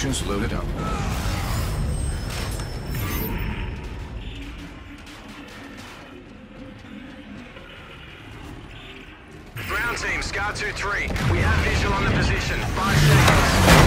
munitions loaded up. Ground team, Scar 2-3. We have visual on the position. 5 seconds.